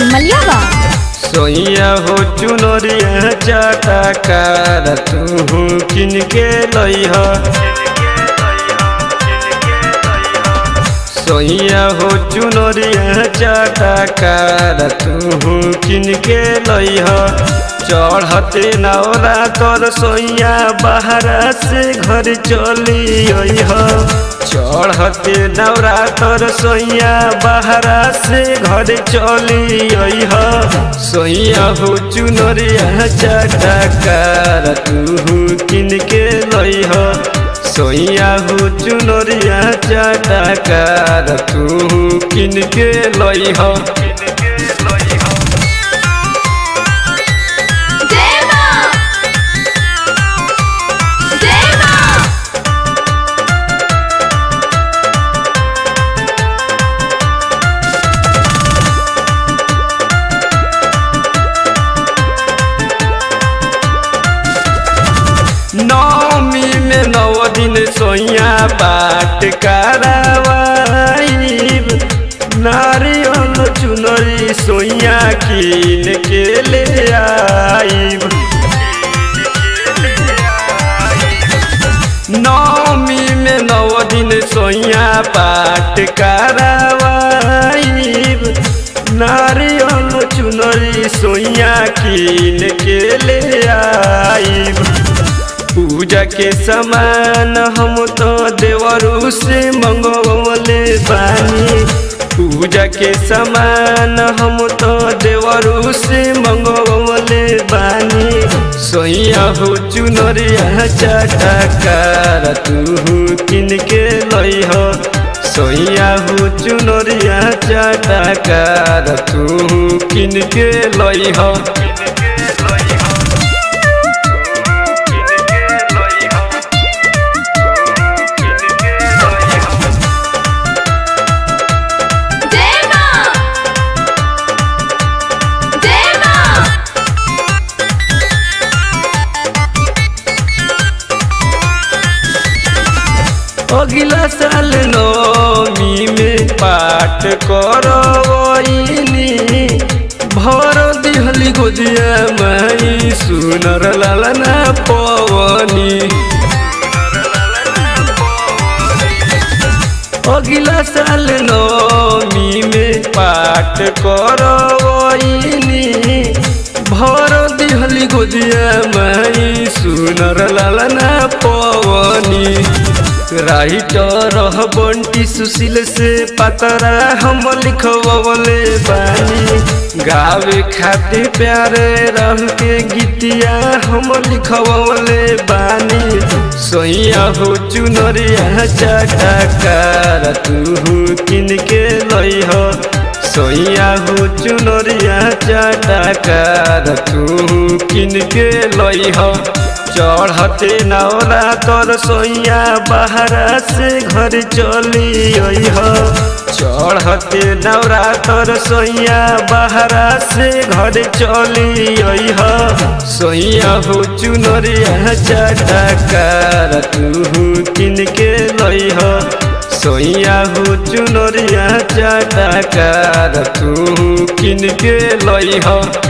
मलियावा सोइया हो चुनरिया चाटाकार तू किन के लइह। सोइया हो चुनरिया चाटाकार तू किन के लइह। चढ़ते नौरा तोर सोइया बाहर से घर चली अइह। चढ़ते नौरा तोर सोइया बाहर से घर चली अइह। सोइया हो चुनरिया चाटाकार तू किन के लइह। सोइया हो चुनरिया चाटाकार तू किन के लइह। नौमी में 9 दिन सोइया पाठ करावाइब। नारियल चुनरी सोइया किन के ले आइब। नौमी में 9 दिन सोइया पाठ करावाइब। नारियल चुनरी सोइया किन के ले आइब। पूजा के समान हम तो देवरू से मंगवले बानी। पूजा के समान हम तो देवरू से मंगवले बानी। सोइया हो चुनरिया चाटाकार तू किन के लइह। सोइया हो चुनरिया चाटाकार तू किन के लइह। अगला साल नौमी में पाठ करवइनी। भर दिहली गोदिया माई सुनर लालना पवनी। अगला साल नौमी में पाठ करवइनी। भर दिहली गोदिया माई सुनर लालना पवनी। राइटर बंटी सुशील से पतरा हम लिखवले बानी। गावे खातिर प्यारे रह के गीतिया हम लिखवले बानी। सोइया हो चुनरिया चाटाकार तू किन के लइह। सोइया हो चुनरिया चाटाकार तू किन के लइह। चढ़ते नौरा तोर सोइया बाहर से घर चली अइह। चढ़ते नौरा तोर सोइया बाहर से घर चली अइह। सोइया हो चुनरिया चाटाकार तू किन के लइह। सोइया हो चुनरिया चाटाकार तू किन के लइह।